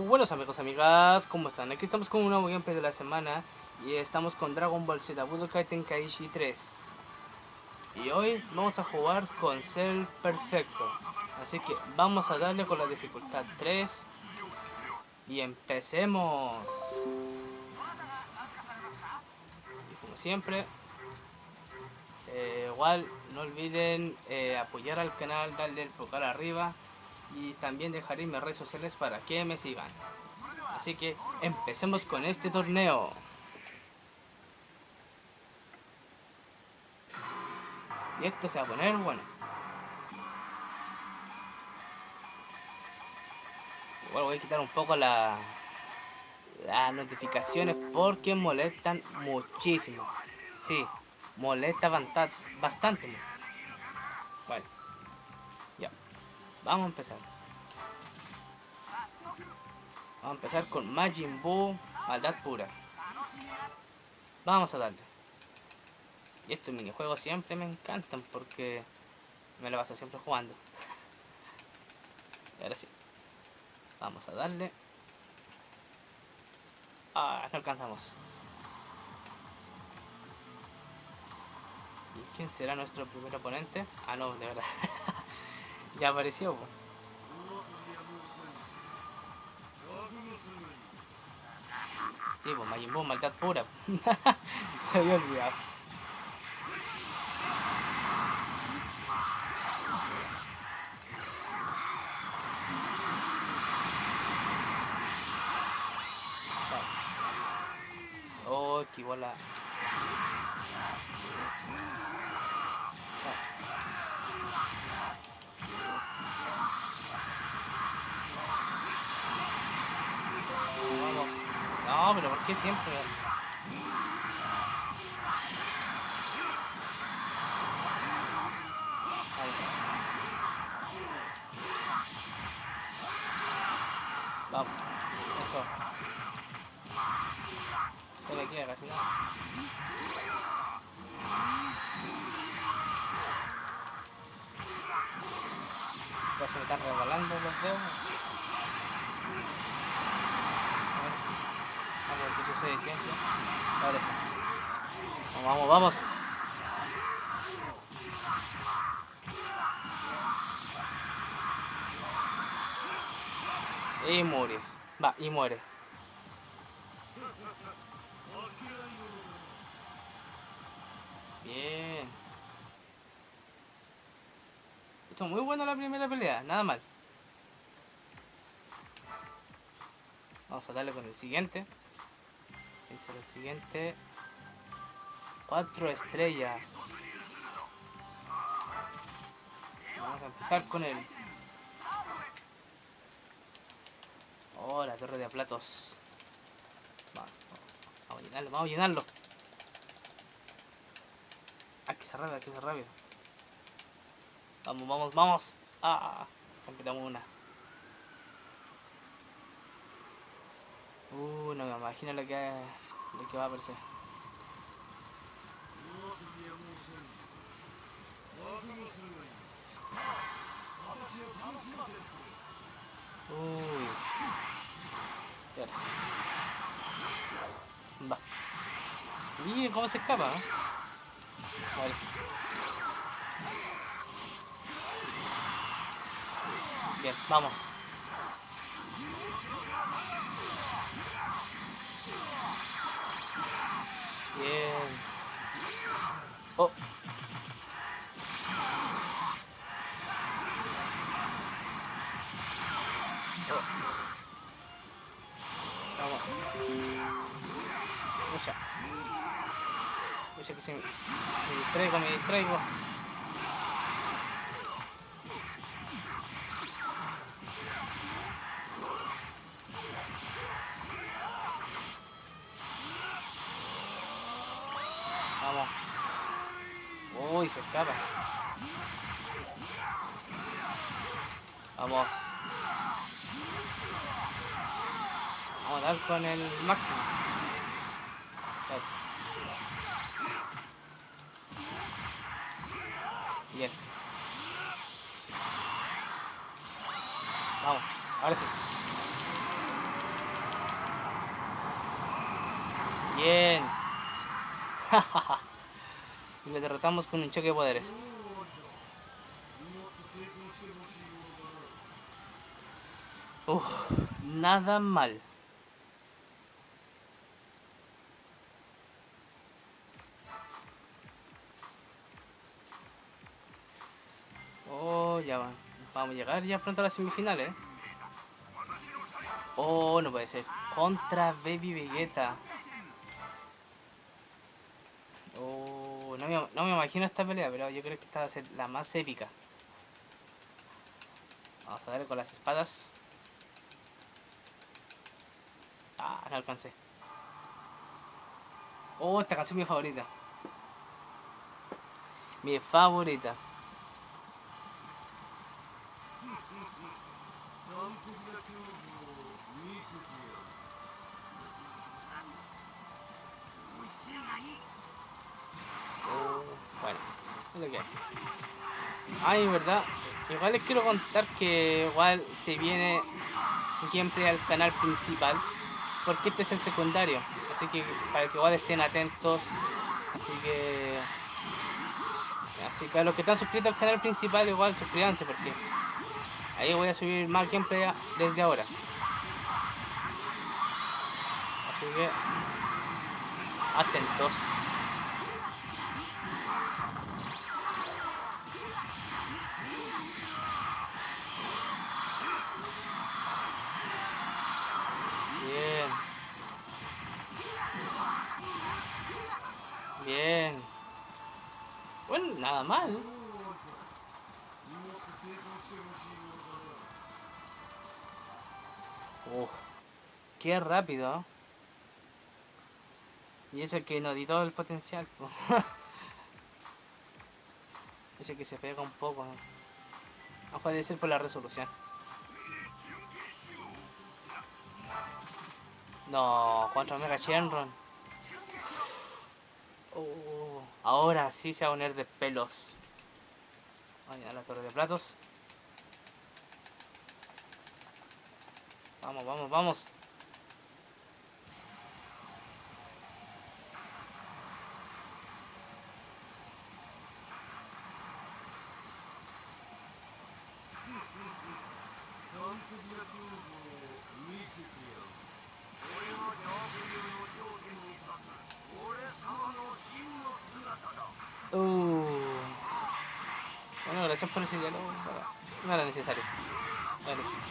buenos amigos, amigas, ¿cómo están? Aquí estamos con un nuevo gameplay de la semana y estamos con Dragon Ball Z Budokai Tenkaichi 3. Y hoy vamos a jugar con Cell Perfecto. Así que vamos a darle con la dificultad 3 y empecemos. Y como siempre, igual no olviden apoyar al canal, darle el pulgar arriba y también dejaré mis redes sociales para que me sigan. Así que empecemos con este torneo. Y esto se va a poner bueno. Igual voy a quitar un poco las notificaciones porque molestan muchísimo. Sí, molesta bastante. Bueno, ya. Vamos a empezar. Vamos a empezar con Majin Buu, maldad pura. Vamos a darle. Y estos minijuegos siempre me encantan porque me lo paso siempre jugando. Y ahora sí. Vamos a darle. Ah, no alcanzamos. ¿Y quién será nuestro primer oponente? Ah, no, de verdad. Ya apareció. Sí, pues Majin Buu, maldad pura. Se había olvidado. Oh, qué bola. Vamos. No, pero ¿por qué siempre? Vamos. Eso. Estoy aquí, casi nada. Ya se me están rebalando los dedos. Vamos a ver qué sucede siempre. Ahora sí. Vamos, vamos. Y muere. Va, y muere. Bien. Esto es muy buena la primera pelea, nada mal. Vamos a darle con el siguiente. Este es el siguiente. 4 estrellas. Vamos a empezar con el... Oh, la torre de platos. Vamos a llenarlo, vamos a llenarlo. Hay que ser rápido, hay que ser rápido. Vamos, vamos, vamos. Ah, completamos una. No me imagino lo que va a aparecer. Uy. Ya ahora sí. Va. Miren cómo se escapa, ¿no? Ahora sí. Bien, vamos. Bien. Oh. Oh. Vamos. Mucha. Mucha que se me distraigo. Vamos. Uy, se escapa. Vamos. Vamos a dar con el máximo. Bien. Vamos, ahora sí. Bien. Y le derrotamos con un choque de poderes. Uf, nada mal. Oh, ya van. Vamos a llegar ya pronto a las semifinales. Oh, no puede ser. Contra Baby Vegeta. Oh, no me imagino esta pelea, pero yo creo que esta va a ser la más épica. Vamos a darle con las espadas. Ah, no alcancé. Oh, esta canción es mi favorita. Mi favorita. Oh, bueno, es lo que hay. Ay, verdad. Igual les quiero contar que igual se viene gameplay al canal principal. Porque este es el secundario. Así que para que igual estén atentos. Así que... Así que a los que están suscritos al canal principal igual suscríbanse porque ahí voy a subir más gameplay desde ahora. Así que atentos. Bien. Bien. Bueno, nada mal. Uf, qué rápido, ¿eh? Y eso que no di todo el potencial. Ese que se pega un poco, ¿no? No puede ser por la resolución. No, contra Mega Shenron. Ahora sí se va a poner de pelos. Vaya a la torre de platos. Vamos, vamos, vamos. Bueno, gracias por ese diálogo. No era necesario. No era necesario.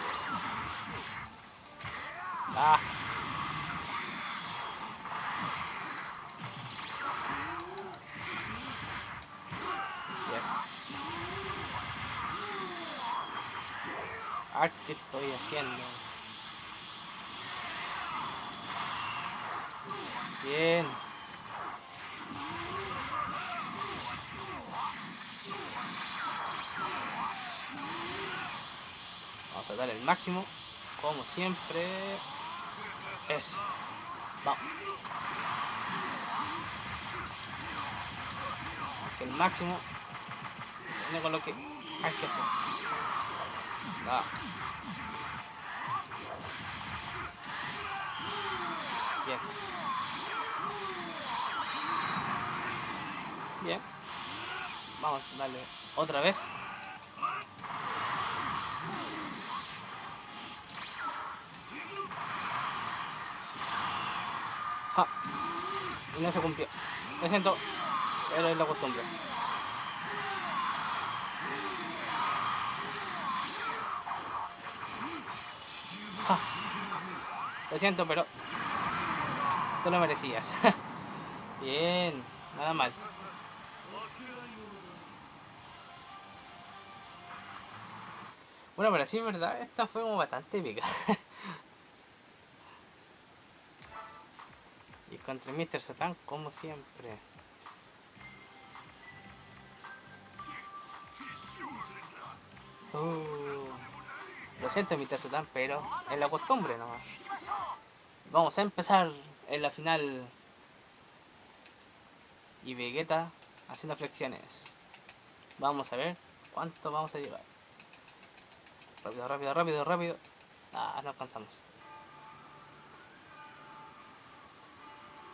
Ah, bien. Ah, ¿qué estoy haciendo? Bien. Vamos a dar el máximo. Como siempre. Eso. Vamos. Que el máximo. Viene con lo que hay que hacer. Va. Bien. Bien. Vamos a darle otra vez. Ja. Y no se cumplió. Lo siento. Pero es la costumbre. Ja. Lo siento, pero tú lo merecías. Bien. Nada mal. Bueno, pero sí es verdad, esta fue como bastante épica. Y contra Mr. Satan, como siempre. Lo siento, Mr. Satan, pero es la costumbre nomás. Vamos a empezar en la final. Y Vegeta haciendo flexiones. Vamos a ver cuánto vamos a llegar. Rápido, rápido, rápido, rápido. Ah, no alcanzamos.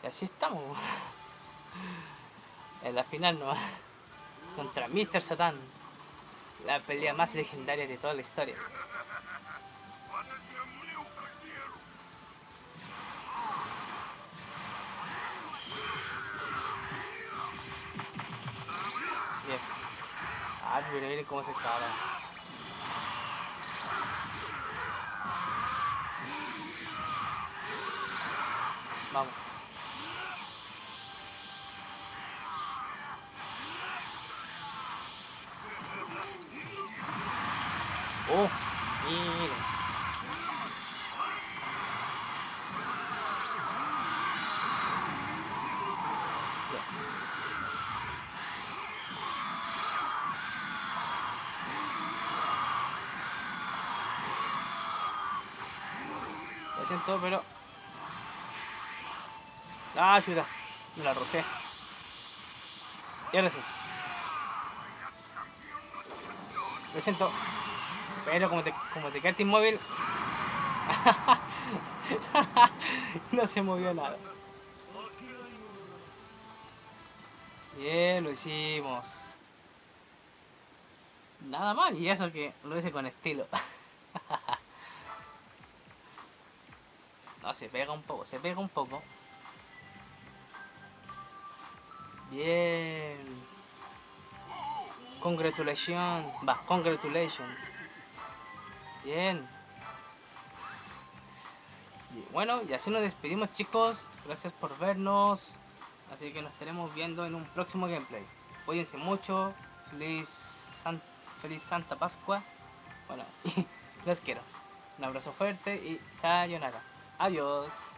Y así estamos. En la final nomás. Contra Mr. Satan. La pelea más legendaria de toda la historia. Bien. Ah, pero miren cómo se caga. Vamos. Oh, miren. Lo siento, pero... Ah, chuta. Me la arrojé. Y ahora sí. Lo siento. Pero como te quedaste inmóvil... no se movió nada. Bien, lo hicimos. Nada mal, y eso que lo hice con estilo. No, se pega un poco, se pega un poco. Bien. Congratulations. Va, congratulations. Bien. Y bueno, y así nos despedimos, chicos. Gracias por vernos. Así que nos estaremos viendo en un próximo gameplay. Cuídense mucho. Feliz Santa Pascua. Bueno, y los quiero. Un abrazo fuerte y sayonara. Adiós.